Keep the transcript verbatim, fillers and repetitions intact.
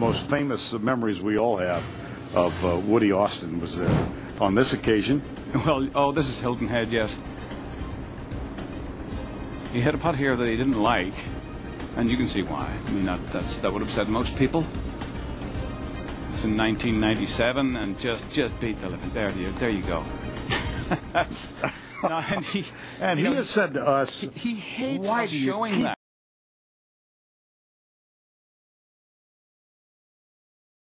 most famous memories we all have of uh, Woody Austin was there on this occasion. Well, oh, this is Hilton Head, yes. He had a putt here that he didn't like, and you can see why. I mean, that, that's, that would upset most people. It's in nineteen ninety-seven, and just just beat the living. There you, there you go. That's, no, and he, and he know, has said to us, he, he hates why us do you showing keep that.